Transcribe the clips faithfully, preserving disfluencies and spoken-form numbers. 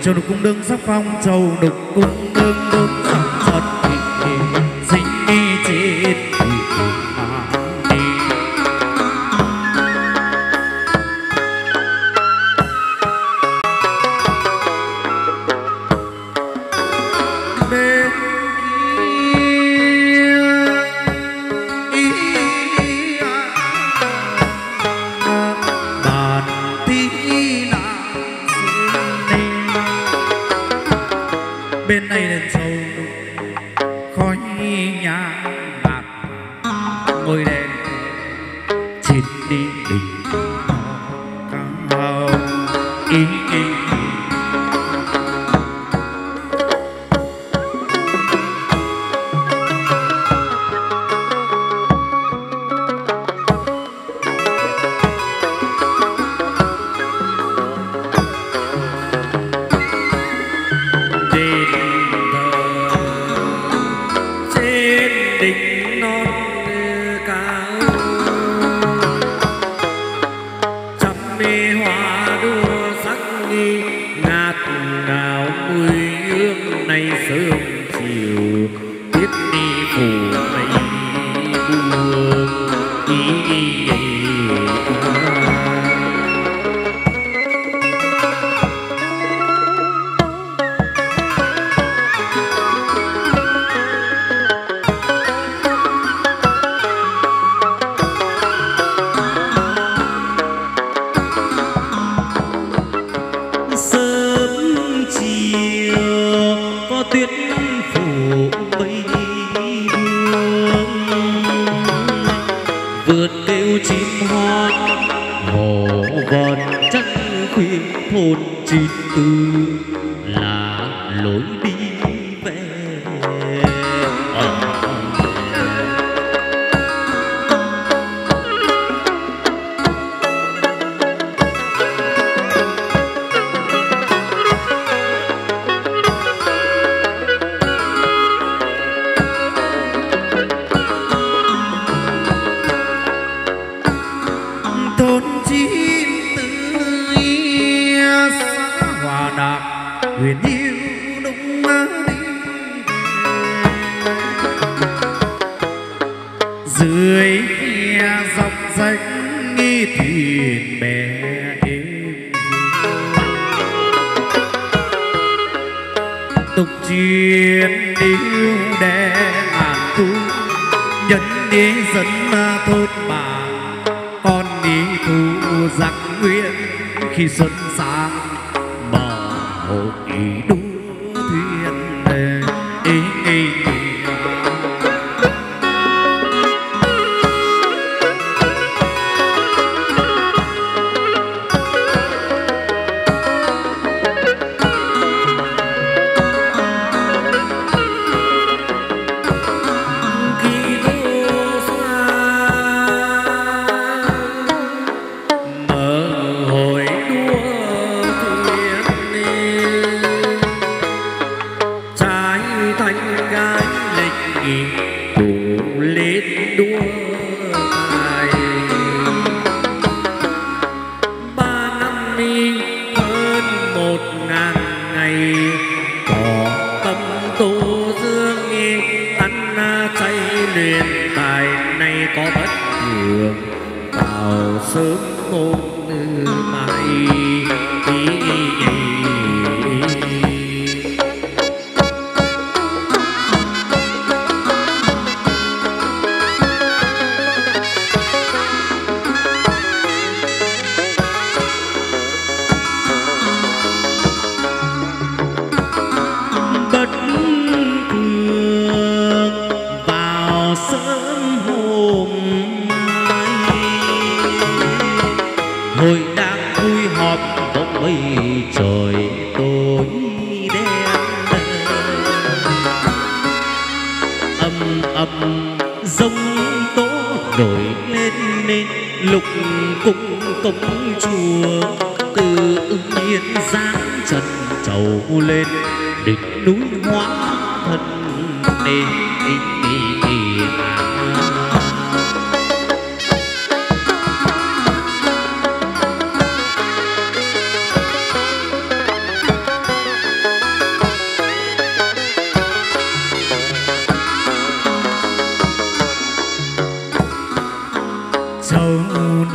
châu đục cung đương sắc phong châu đục cung đương đương sắc giật sinh chết bên này đèn sâu khói nhang bạc ngôi đèn trên đi đỉnh cao ý, ý.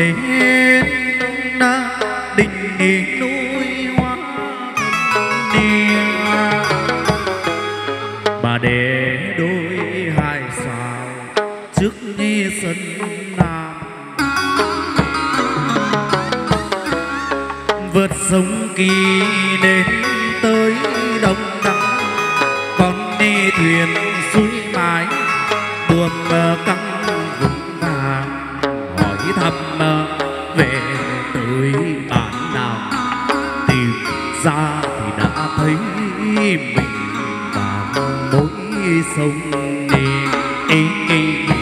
lên na đình núi hoa niên mà để đôi hai sao trước nghi sân nam vượt sông Kỳ đến tới Đông Đăng con đi thuyền suối mái buồm căng vững vàng hỏi thăm về tới bản nào tìm ra thì đã thấy mình vào mỗi sông đi ê, ê, ê.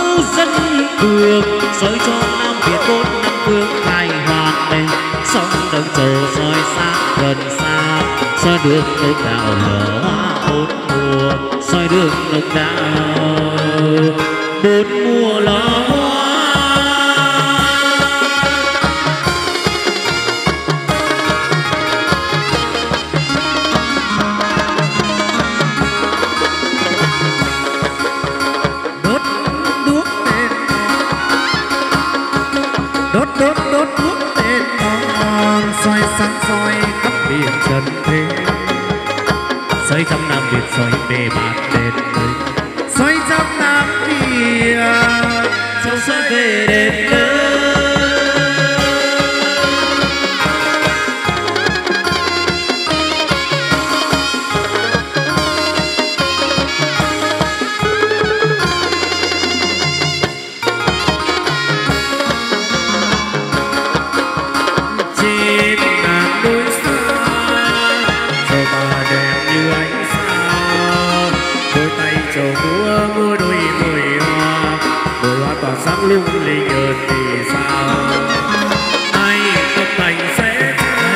soi cho Nam Việt bốn năm phương khai hoàng sông sông trầu soi sáng gần xa, soi đường lục đạo lửa hoa bốn mùa, soi đường lục đạo bốn mùa lửa hoa. Đốt đốt thuốc tên ngon, soi sáng soi khắp biển trần thế, soi trăm năm Việt soi bề bạt đền nơi, soi trăm năm Việt soi soi về đền nơi. lung linh ơn thì sao ai tâm thành sẽ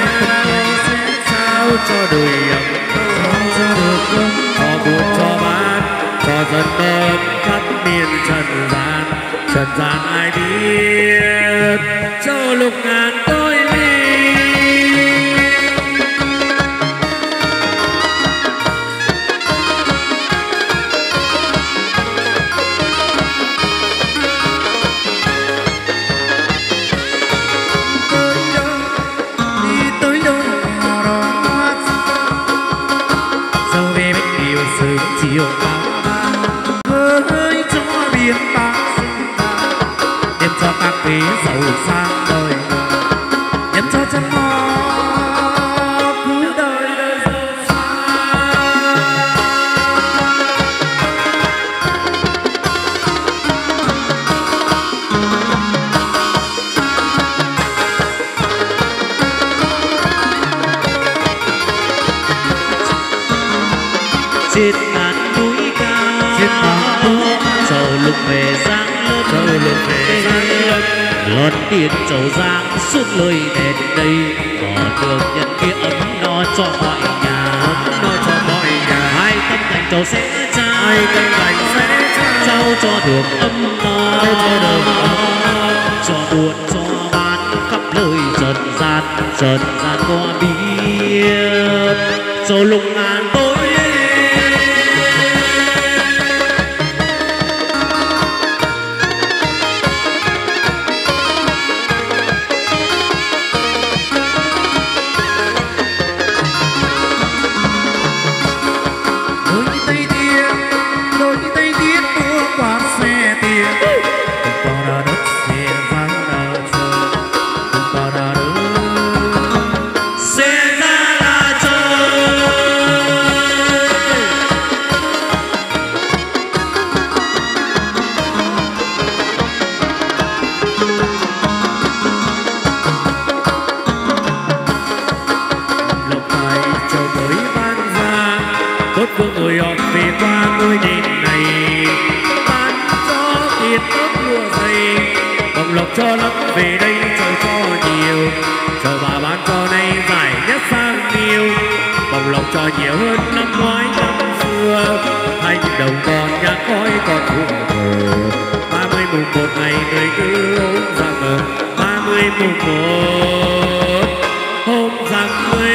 trao cho đời ấm cho được cho buồn cho bán cho dân ôm khắp miền trần gian trần gian ai biết cho lục ngàn tôi ly. Chiều với cho biển bạc đem cho các quý giàu sang đời, đem cho chân mò cứ đời đời giàu sang. trên ngàn núi cao trầu lục về giang lớp trầu lục về giang lớp lót tiền trầu giang suốt lời đèn đây có đường nhân kia ấm no cho mọi nhà no cho mọi nhà hai tâm thành trầu sẽ trao hai tâm thành sẽ trao cho được ấm no cho được cho buồn cho bán khắp lời trần gian trần gian qua biết trầu lục ngàn tối cho lắm về đây trầu cho nhiều trầu bà bán cho nay giải nhất sang nhiều bồng lộc cho nhiều hơn năm ngoái năm xưa thanh đồng còn nhạc khói còn hùng hồ ba mươi mùng một ngày người cứ ốm rằng mờ ba mươi mùng một hôm rằng người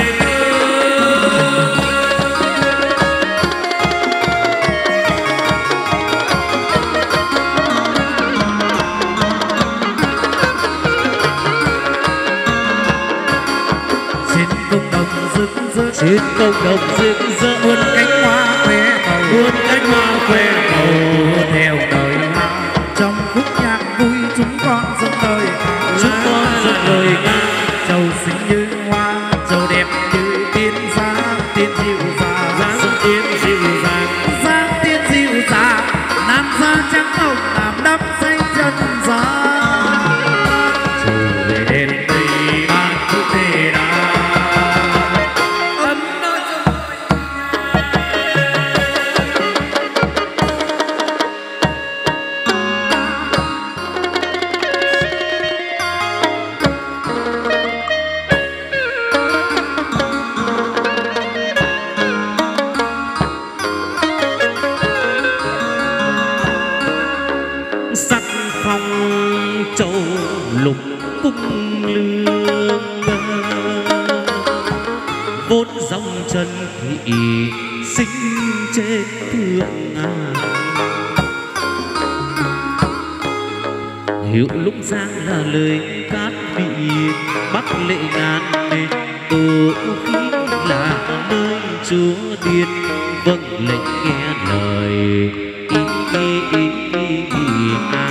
trên công đồng rực rỡ buôn cánh hoa khoe màu buôn cánh hoa khoe màu theo đời trong khúc nhạc vui chúng con dâng lời chúng con dâng lời ca trầu xinh như hoa trầu đẹp như tiên dáng tiên dịu dàng dáng tiên dịu dàng dáng tiên dịu dàng nam da trắng hồng làm đắp xanh chân gian trầu về đêm đây ban thức thề đá. cung lương, vốn dòng trần thị sinh trên thượng ngàn. Hiệu Lũng Giang là lời cát vị, Bắc Lệ ngàn nên tổ khí là nơi chúa tiên, vâng lệnh nghe lời ý ý ý ý ý à.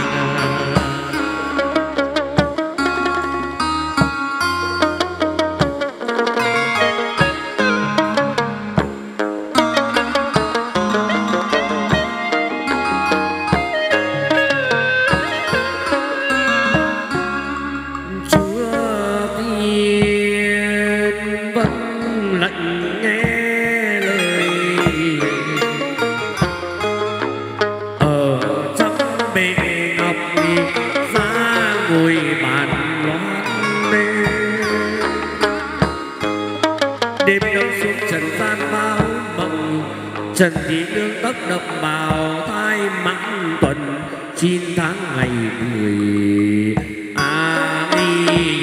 Trần Thị Nương tấp đập bào thai mãn tuần chín tháng ngày mười à đi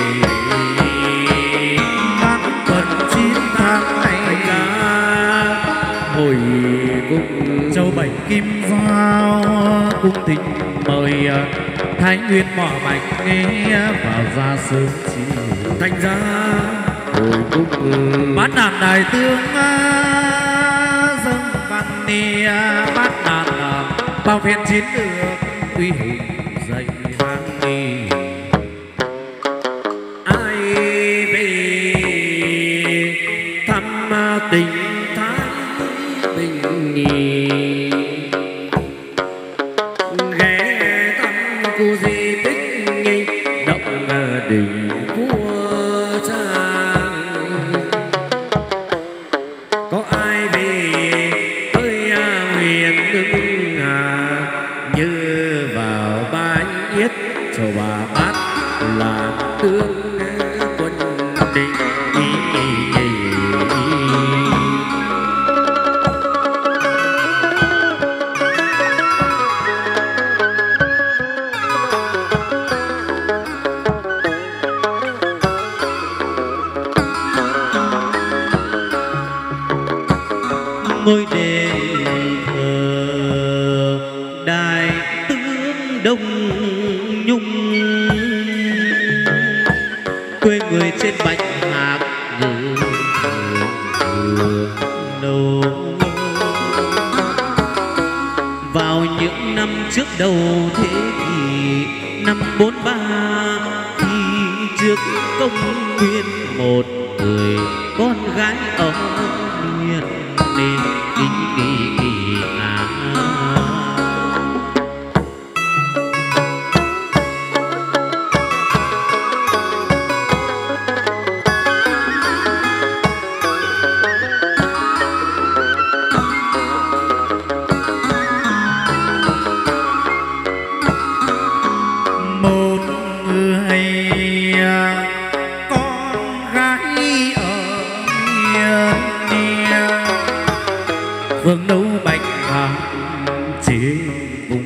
mãn tuần chín tháng ngày ra hồi cung châu bảy kim giao cung thịnh mời Thái Nguyên mỏ bạch nghe vào ra sớm chiều thành ra hồi cung bát đàn đại tướng ni bát đàn bao phen chiến lược uy hùng dậy vang đi. Ai về thăm tình thái bình nhì, ghé thăm khu di tích nghi động đình vua Trang. Có ai về như vào bãi yết châu Bà Bát làm tướng quân định. Ngôi đền thờ đại tướng Đông Nhung, quê người trên Bạch Hạc ngự nâu. Vào những năm trước đầu thế kỷ năm bốn ba, khi trước công nguyên một người con gái ở miền nên kính kỳ kỳ à. Vương nấu bạch hạc chế vùng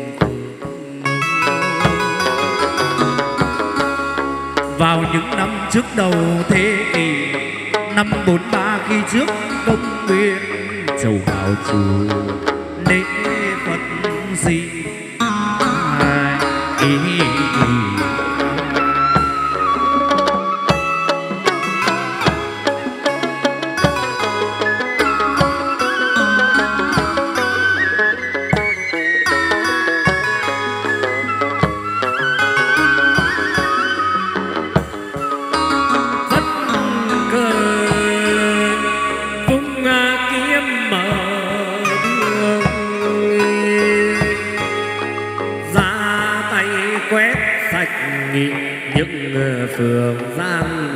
vào những năm trước đầu thế kỷ năm bốn ba, khi trước công nguyên châu vào chùa lễ Phật gì ý, ý, ý. Những phường gian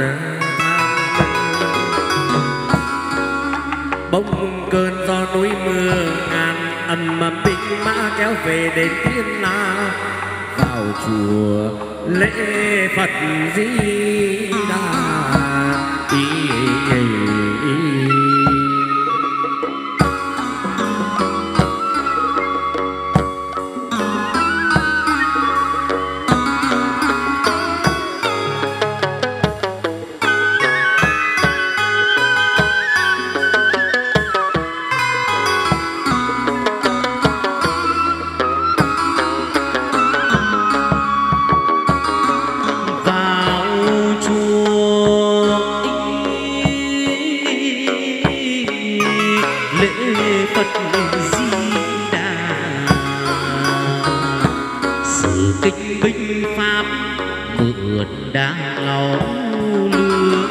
bỗng cơn gió núi mưa ngàn ầm ầm binh mã kéo về đến Thiên La, vào chùa lễ Phật Di Đà. Ý, ý, ý, ý. binh pháp mượn đang lau lương.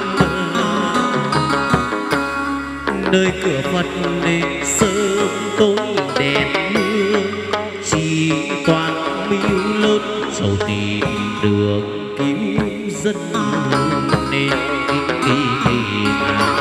Nơi cửa Phật nên sớm tối đèn hương, chỉ toàn mưu lớn sầu tìm đường cứu dân nên kỳ kỳ mà.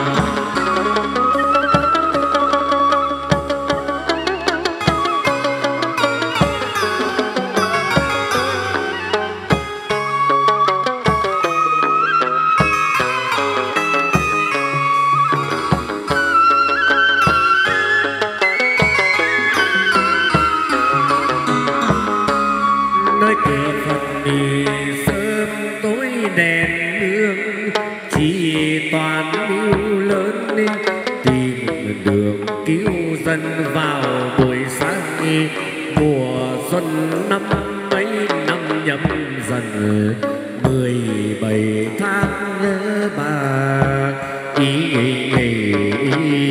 Vào buổi sáng mùa xuân năm mấy năm nhâm dần mười bảy tháng ba ý, ý, ý, ý.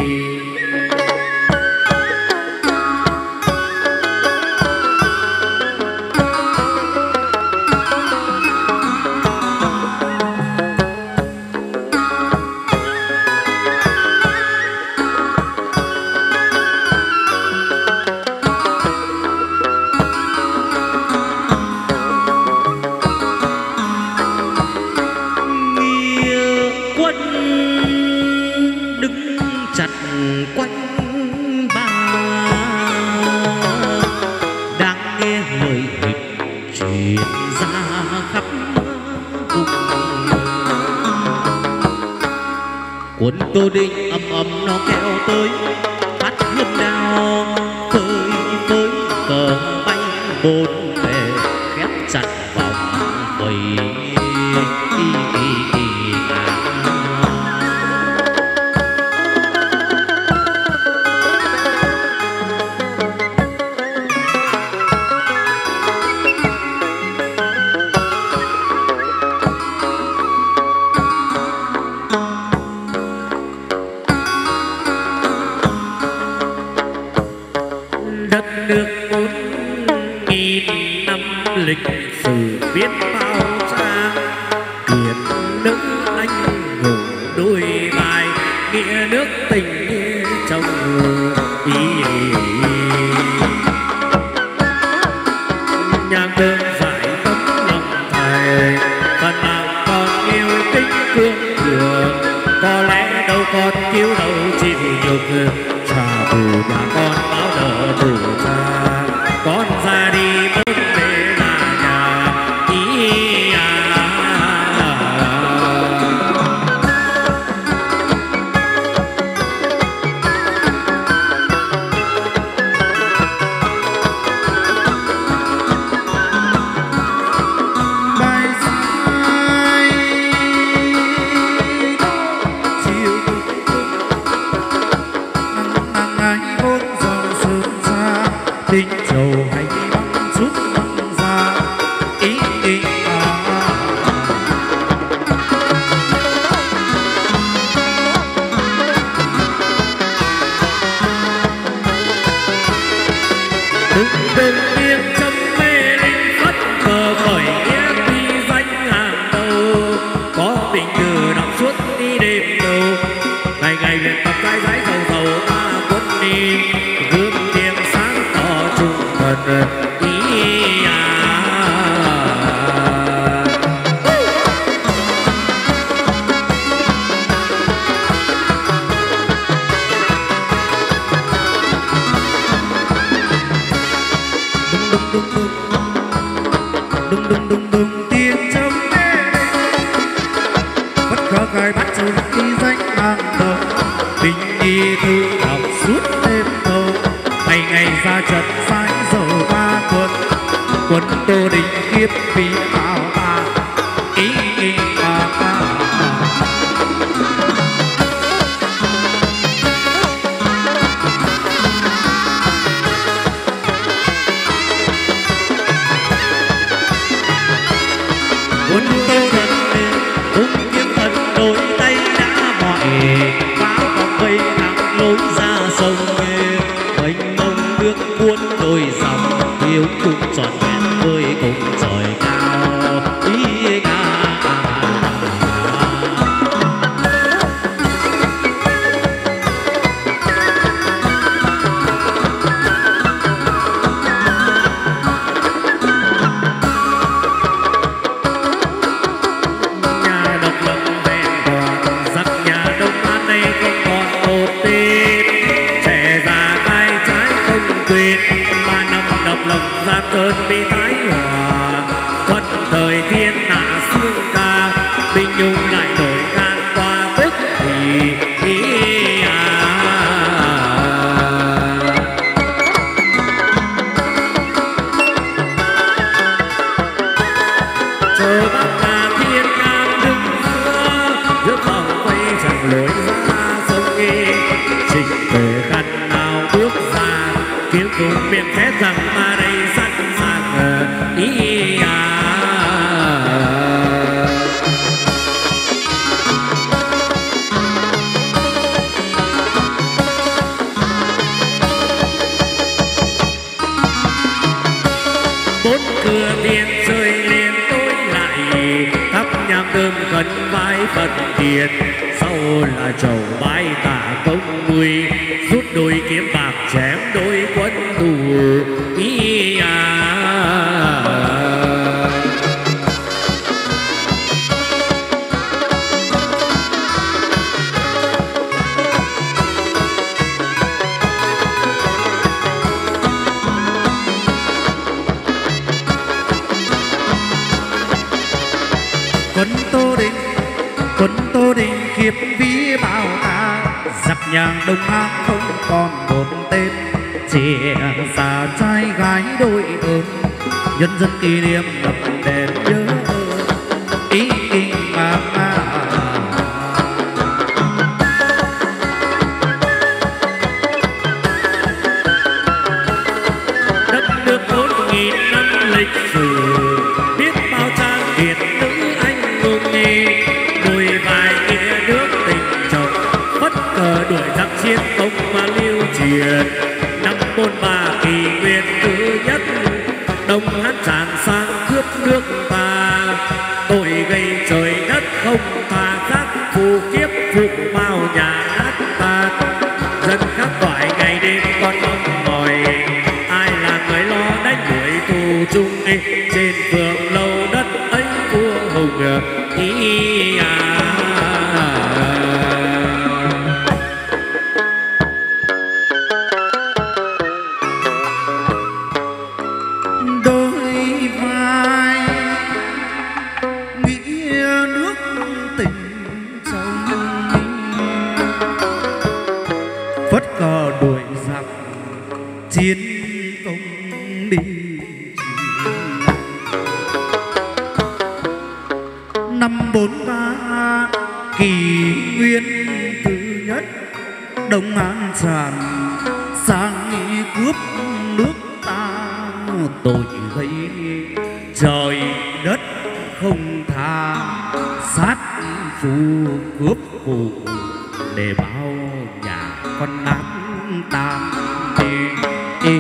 Quân Tô Đinh ầm ầm nó kéo tới, bắt hiên đao phơi phới cờ bay bốn bề khép chặt vòng vây. Đất nước bốn nghìn năm lịch sử biết bao cha, kiệt nữ anh hùng đôi bài nghĩa nước tình trong ý. Nhạc đơn giải tấm lòng thầy, phần nào còn yêu kính cương thường, có lẽ đâu còn cứu đâu chịu nhục, trả thù nhà con báo nợ thù cha, con ra đi bốn bề là nhà ý à. Bài sai chiều nắng nắng ai bốn dòng sơn xa, tình trầu hay băng chút băng ra ý ý à. Đừng đừng yên trong mê linh phất cờ khởi nghĩa ghi danh hàng đầu, có tình cờ đọc suốt đi đêm đầu, ngày ngày luyện tập cái giấy dầu dầu ta quân đi, gương tiếng sáng tỏ trung thần ý à. Đùng đùng đùng đùng đùng đùng tiếng trong mê bất khờ cài bắt chừng đi danh hàng đầu, tình đi thu học suốt đêm thâu, ngày ngày ra trận phái dầu ba quân, quân Tô Đinh kiếp vì bao ta ý ý à à. Quân Tô Đinh tung kiếm thần đôi tay đã mỏi, pháo vòng vây thẳng lối ra sông, mênh mông nước cuốn đôi dòng, hiếu cùng trọn vẹn với cùng tuyên ba năm độc lập ra cơn bi thái hòa quân thời thiên hạ xương ca binh nhung lại đổi can qua tức thì ý à. Chờ bác là thiên nam đứng giữa giữa vòng quay chẳng lối ra sông nghi trình về khăn nào bước ra kiếm cùng miệng thét rằng ta đây sẵn sàng ý à. Bốn cửa tiền rơi lên tối lại thắp nhang đơm gần vai phật tiền sau là chầu bái tạ công nguy rút đôi kiếm bạc chém đôi quân tù ý à. Quân Tô Định, quân Tô Định kiếp vĩ bao ta giặc nhàng Đông Nam không còn một tên trẻ già trai gái đôi ơn nhân dân kỷ niệm lập đền nhớ ý kinh mà mà đất nước bốn nghìn năm lịch sử biết bao trang kiệt nữ anh hùng nghi đôi vai nghĩa nước tình chồng phất cờ đuổi giặc chiến công mà lưu truyền năm bốn ba kỷ nguyên thứ nhất đông hát tràn sang cướp nước ta tội gây trời đất không tha giác phù kiếp phụ bao nhà nát tan dân khắc khoải ngày đêm con mong mỏi ai là người lo đánh đuổi tù chung trên phường lâu đất ấy vua hùng ý à. đôi vai nghĩa nước tình sông phất cờ đuổi giặc chiến công đi năm bốn ba kỷ nguyên thứ nhất Đông An tràn sang cướp nước ta tội gây trời đất không tha sát phu cướp cụ để bao nhà con nát tan đi.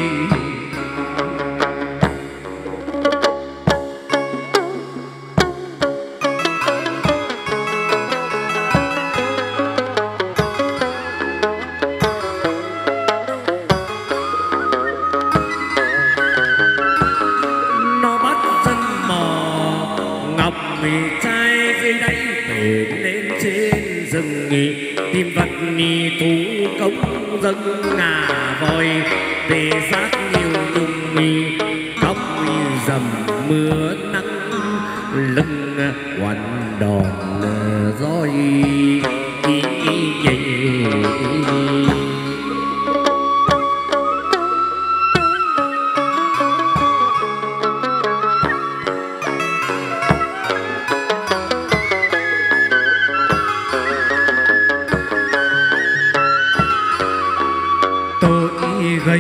Tim vật ni tú cống dâng ngà voi về sát nhiều nhung mi cóc dầm mưa nắng lưng quằn đòn roi gánh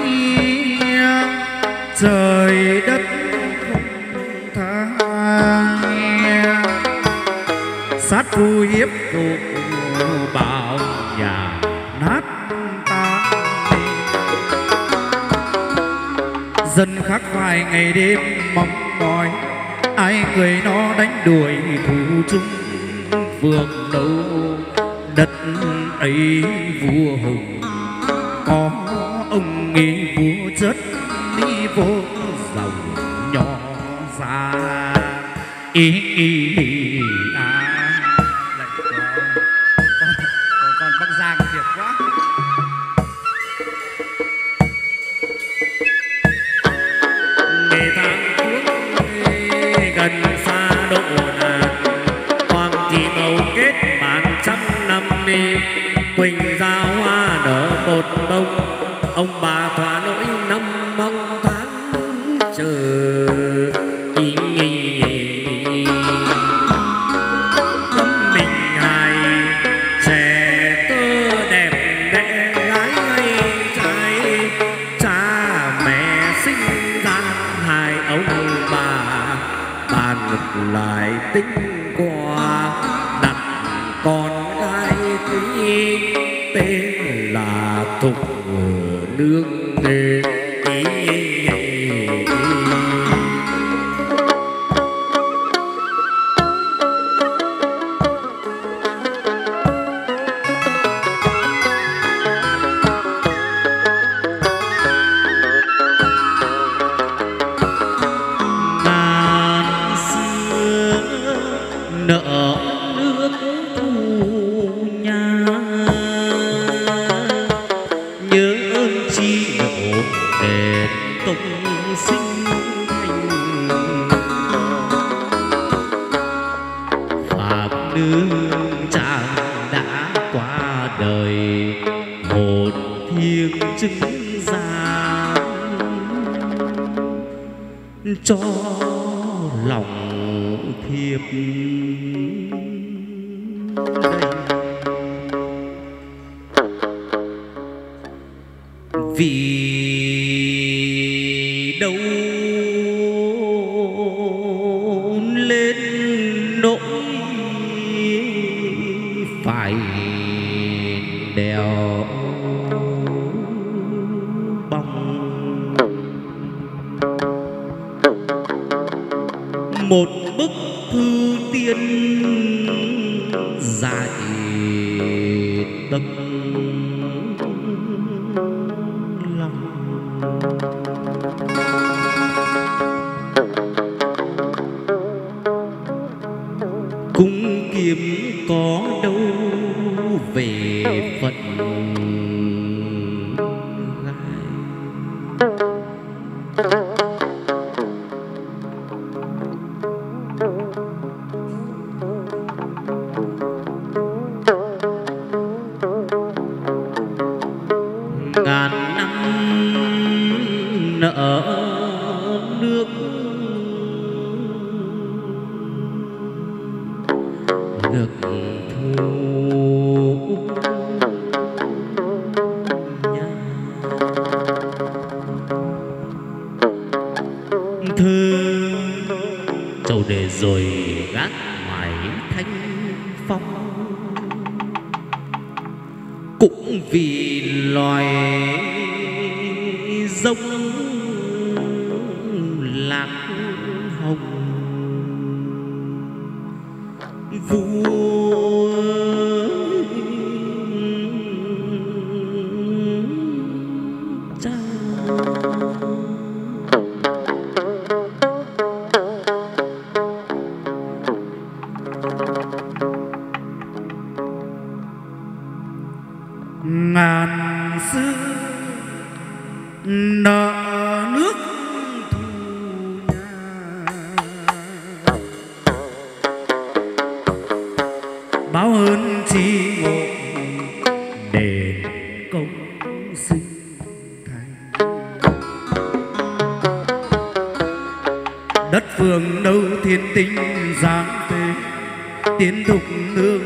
trời đất không tha sát phu hiếp cuộc bảo nhà nát tan dân khắc khoải ngày đêm mong mỏi ai người nó đánh đuổi thù chung phường đâu đất ấy vua hùng có ông nghĩ vua chất đi vô dòng nhỏ ra ý ý à lại có con con con Bắc Giang thiệt quá ông bà thỏa nỗi năm mong tháng chờ. Tâm mình hài trẻ tơ đẹp đẽ gái hay trai, cha mẹ sinh ra hai ông bà bàn lại tính qua đặt con gái quý tên là Thục Nương Nghề. nợ nước thù nhà, nhớ ơn chi ngộ đền tông sinh thành. Phạm nương chàng đã qua đời, hồn thiêng chứng giam cho lòng thiệp đây. Vì đâu lên nỗi phải đèo băng, một bức thư tiên dài tấm lòng. Cung kiếm có đâu về phận gái, ngàn năm nợ nước được thu nhà. Thơ châu đề rồi gác ngoài thanh phong, cũng vì loài giống lạc hồng. Vua cha ngàn xưa nợ nước thù nhà, báo ơn chi ngộ đền công sinh thành. Đất phương đâu thiên tinh giáng về, tiến Thục Nương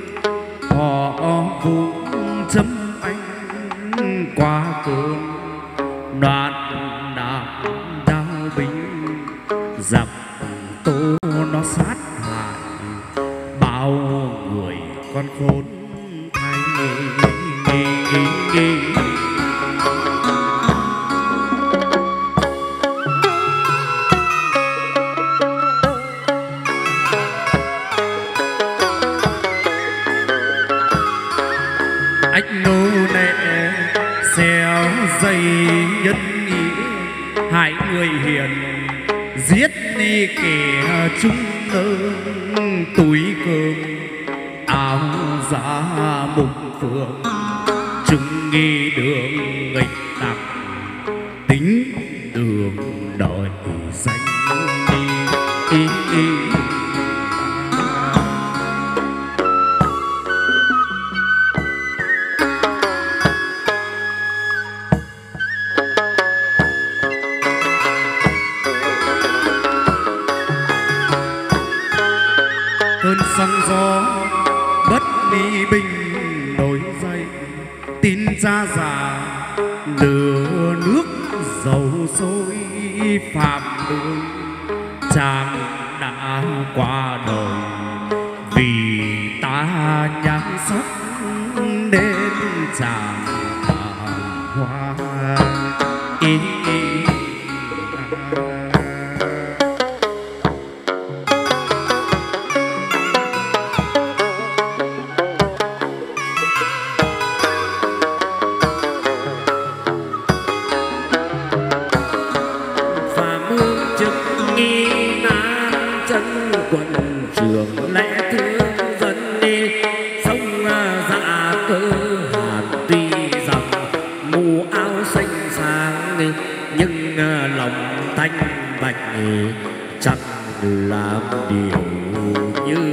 họ vũ chấm anh qua cơn đoạn đạp đao binh, giặc tố nó sát hại bao người con khốn thay. Ách nô nệ xéo dây nhân nghĩa, hại người hiền giết đi kẻ chúng nương. Túi cơm áo giá mùng phượng, chúng nghi đường nghịch tặc, tính đường đòi danh đi. Ý, ý. cha già lửa nước dầu sôi phạm lương chàng đã qua đời vì ta nhan sắc nên chàng hoa ý. Chắc làm điều như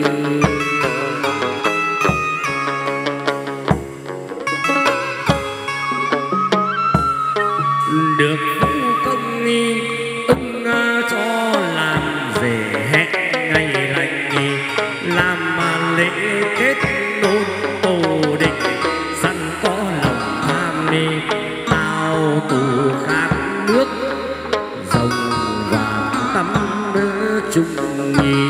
được phu công nghi ưng cho làm về hẹn ngày lành làm mà lễ kết nôn tổ định sẵn có lòng tham đi tao tù khát nước dòng vàng tắm chung nhi.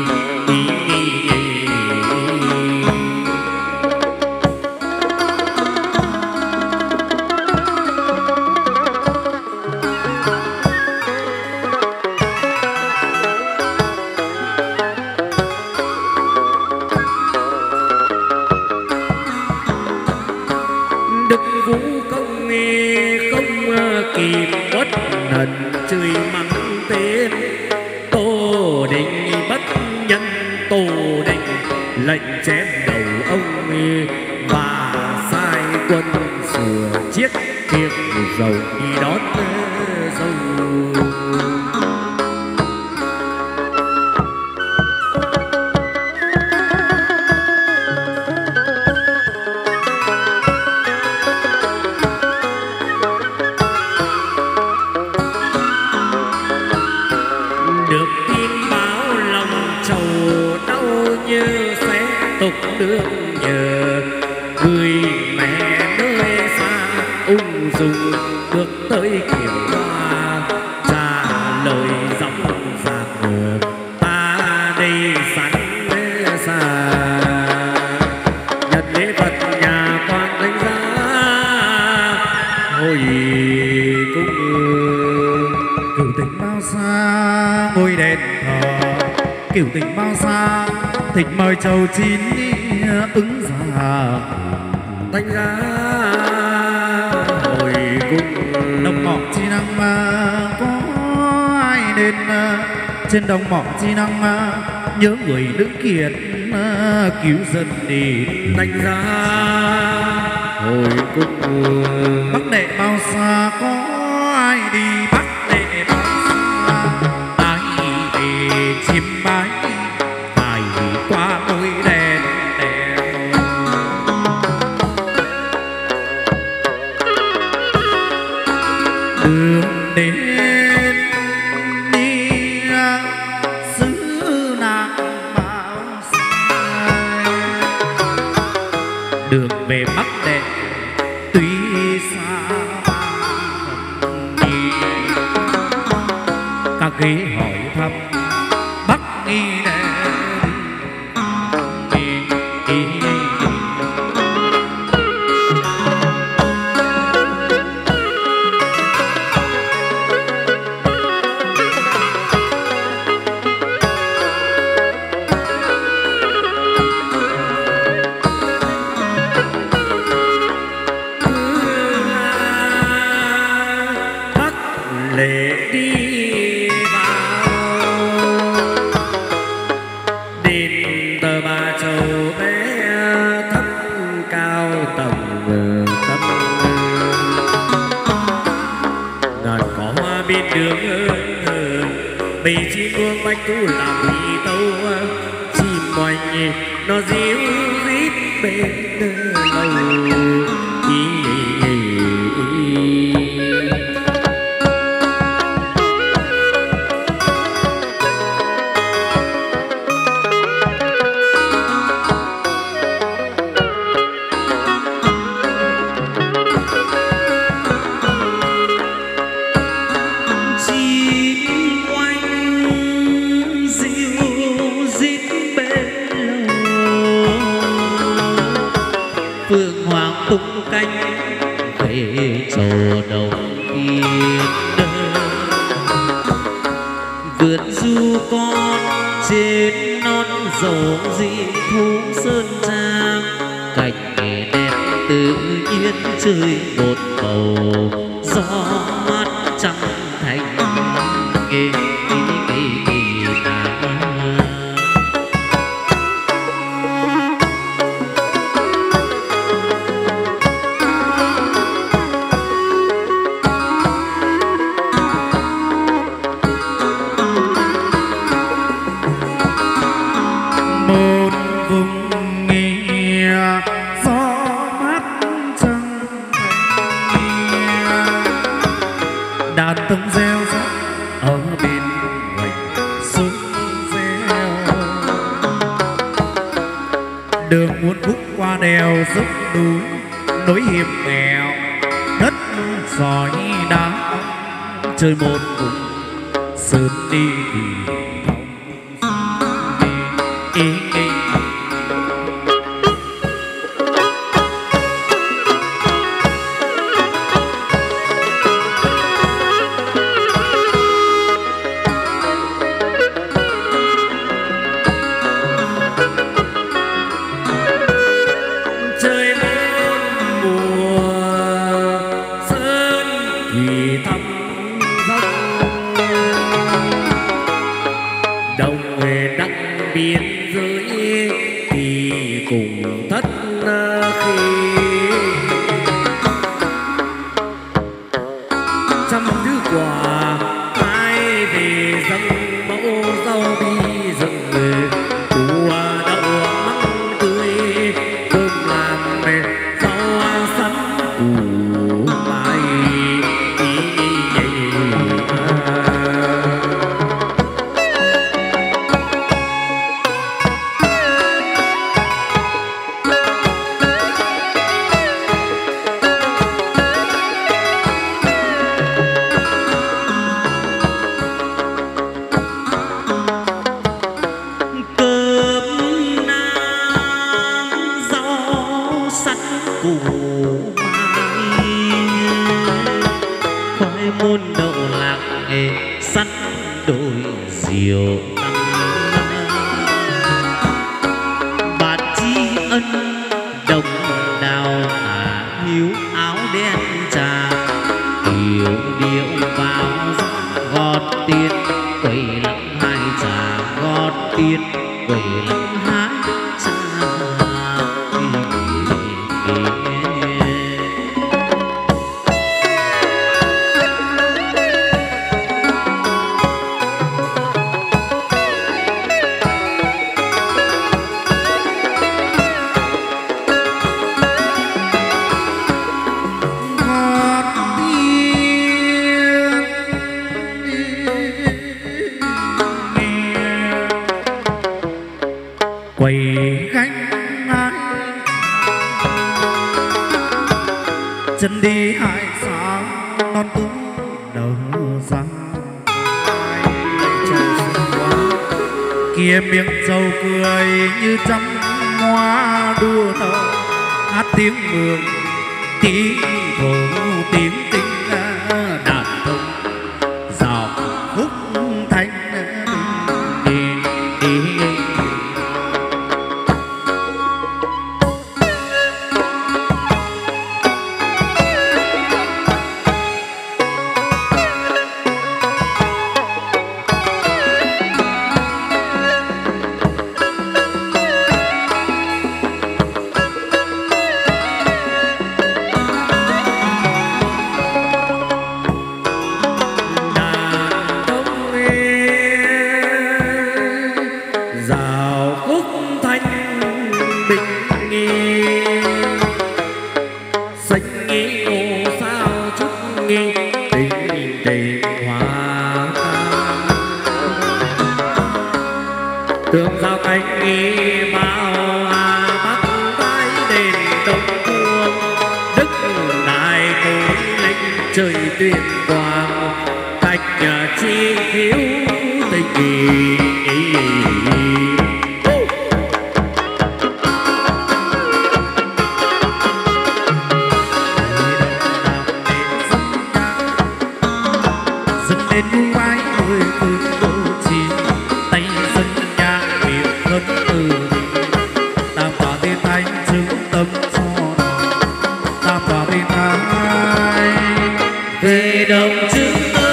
Đức vũ công nghe không kịp bất nần chơi mắng tên Tô Định bất nhân Tô Định lệnh chém đầu ông và sai quân sửa chiếc kiếp dầu đi đón dâu. Được tin báo lòng trầu đau như sẽ tục đương nhờ người mẹ nơi xa ung dung bước tới kiểm hoa trả lời giọng giạc ta đây sẵn xa nhận lễ vật nhà quan đánh giá hồi cung cửu tình bao xa ngôi đền thờ cửu tình bao xa thịt mời chầu chín ứng già đánh giá hồi cung đồng mỏ chi năng có ai nên trên đồng mỏ chi năng nhớ người đứng kiệt cứu dân đi đánh giá hồi cung bắc đệ bao xa có ai đi bắc đệ bao xa ai đi chim bái ai qua môi đèn đèn đường đến đi xứ nàng bao xa đường về bắc đệ tuy xa đi các ghế hỏi thăm bắc nghi đệ lệ đi vào đền tờ bà châu bé thấp cao tầng thấp ngàn có hoa bên đường bầy chim buông bách thú làm vì tâu chim oanh nó díu rít bên lâu con trên non dầu dị thú sơn trang, cảnh đẹp tự nhiên chơi một bầu gió mát trăng thành nghe tông reo rắt ở bên hoành xuân reo, đường muốn khúc qua đèo dốc núi nối hiểm nghèo, đất sỏi đá chơi một vùng sớm đi thì thong đi ý, ý. Chân đi hai sáng non tú đầu răng kia miệng trầu cười như trăm hoa đua nở, hát tiếng mường tiếng thổ tiếng tinh đàn thông dạo khúc thanh đi đi đi. về đồng chữ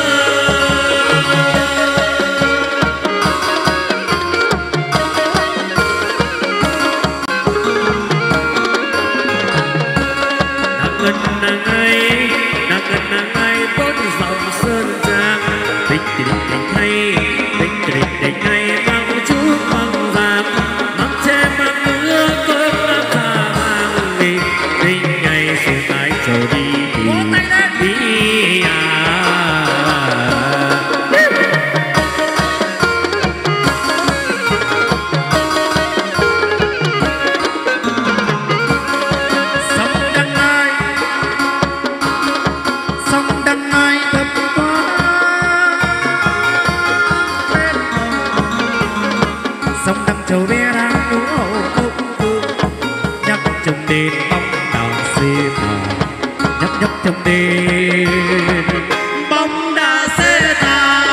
nàng ấy nàng ngân nàng ấy bốn dòng sơn trang tình tình tình hay tình tình tình hay mang chút mang vàng mang che mang mưa cơn mang thả mang đi tình ngày xuống cái trầu đi đi đi à châu bé đang đú hậu công vương nhắc trong đêm bóng đào xê thà nhấp nhấp trong đêm bóng đá xê thà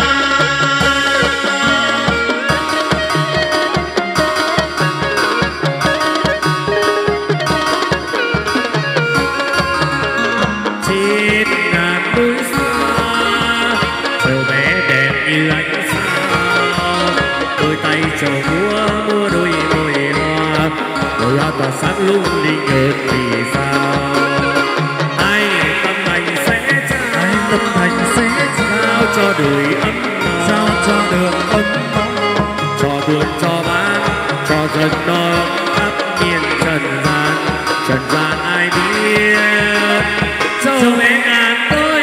trên ngàn núi xa châu bé đẹp như ánh sao đôi tay trầu múa múa đôi môi hoa đôi hoa tỏa sáng lung linh ơn vì sao ai tâm thành sẽ trao ai tâm thành sẽ trao cho đời ấm no trao cho đường ấm no cho buồn cho bán cho dân no khắp miền trần gian trần gian ai biết châu bé ngàn tôi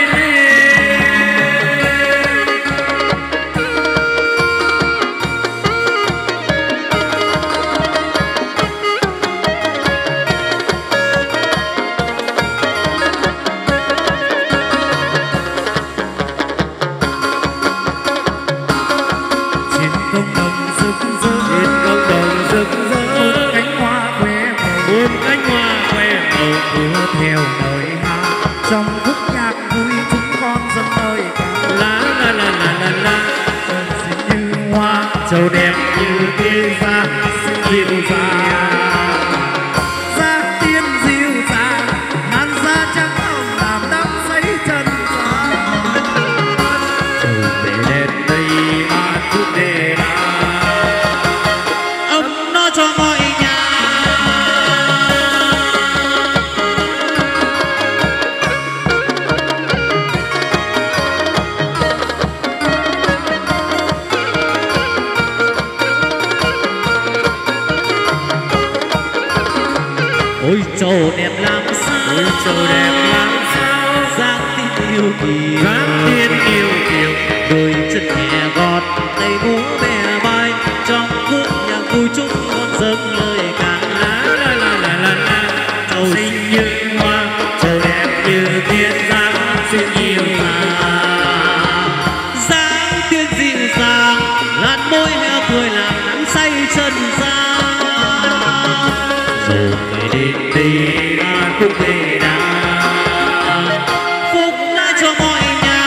theo lời hát trong khúc nhạc vui chúng con dân ơi ca la la la la la la sơn xinh như hoa châu đẹp như tiên gia dịu dàng gia tiên dịu dàng ngàn da trắng hồng làm đắm say trần gian châu về đến đây mà chút đề ấm nó cho mọi nhà ôi trầu đẹp làm sao ôi trầu đẹp làm sao dáng tiên yêu kiều dáng tiên yêu kiều đôi chân nhẹ gọt tay múa bè bay trong khúc nhạc vui chúng con dâng lời ca la la la la la la trầu xinh như hoa trầu đẹp như tiên dáng xinh dịu dàng dáng tiên dịu dàng làn môi heo cười làm nắng say trần gian rồi ngày đến đây ta cũng về đã phúc lại cho mọi nhà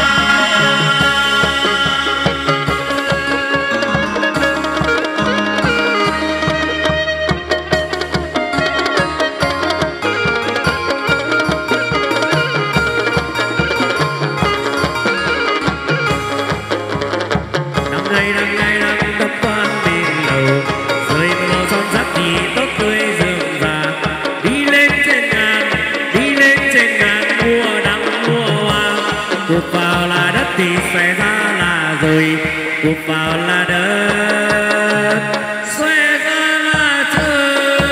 năm ngày năm ngày năm tập quan bên lầu rơi mưa son sắt thì tóc tươi rừng già đi lên trên ngàn đi lên trên ngàn mua đắng mua hoa cuộc vào là đất thì xòe ra là rồi cuộc vào là đất xòe ra là trời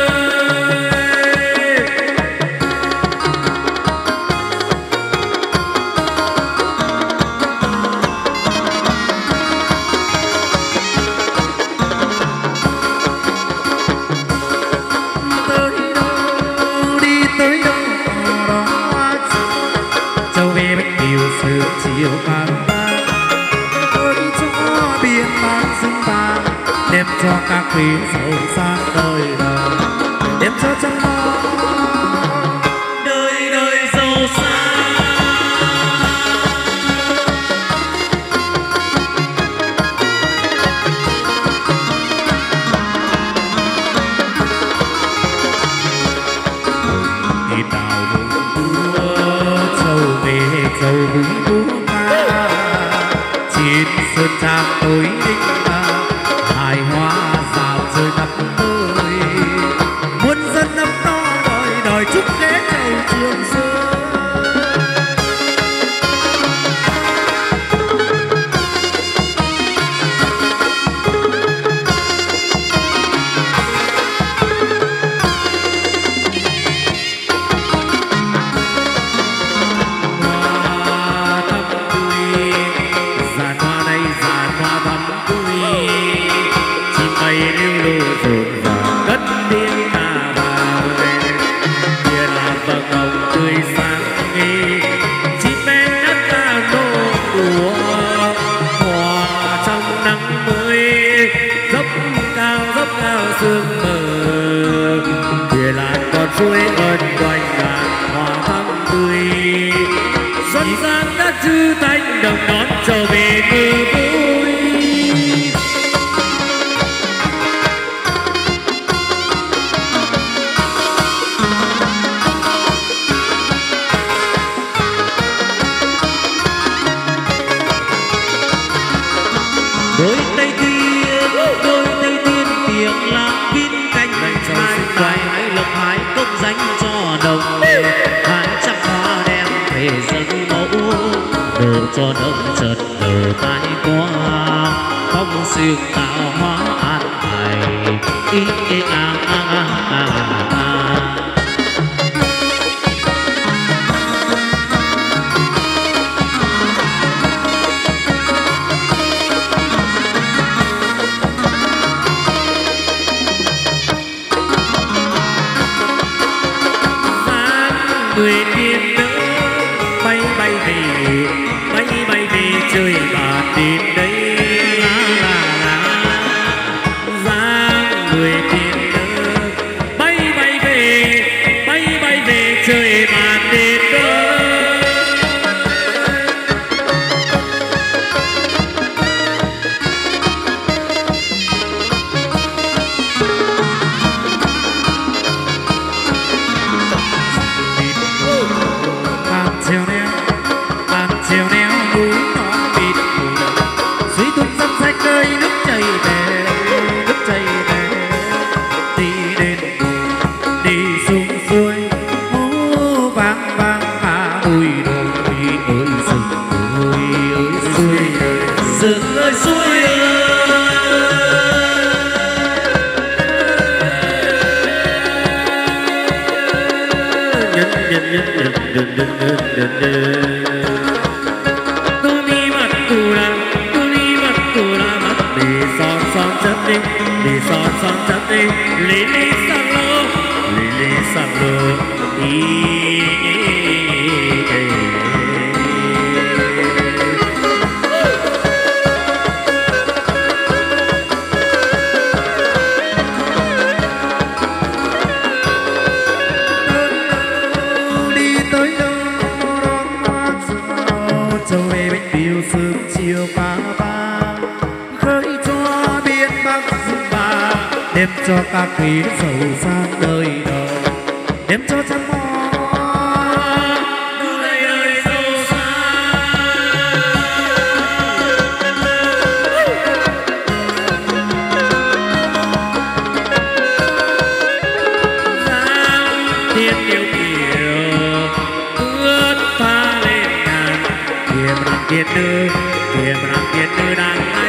tới đâu đi tới đâu đó hoa châu về bách kiều sớm chiều vàng vàng ôi cho biển mang xứng vàng đem cho các quý giàu sang đời đời đem cho trong mơ đời đời giàu sang thì đào bông chúa châu về châu vui múa ca. Trên sơn trang tối đinh hài hoa rào rơi khắp nơi, muôn dân ấm no đòi đòi chúc ghé chầu Trường Sơn. suối ơn quanh ngàn hoa thắm tươi, xuân sang đã chư thanh đồng đón trở về mưa vui. đôi tay tiên đôi tay tiên tiếng làm vin canh hai quay hãy lộc hái công danh cho đồng hái trăm hoa đem về dân mẫu đồ cho đông chợt đầu tay qua phong siêu tạo hóa an bài ý ý a a a a a. Người tiên nữ bay bay về bay bay về trời bà đến đây la la la ra người tiên nữ bay bay về bay bay về trời bà đến đây. Tôi đi mặt tù là tôi đi mặt tù là mặt để son son chất đi để son son chất đi lê lê sang lô lê lê sang lô ý. Đem cho các quý giàu sang đời đời, đem cho trăm hoa đời đời giàu sang. Giang thiên yêu kiều ướt pha lên ngàn, kiềm làm tiên nữ kiềm làm tiên nữ đang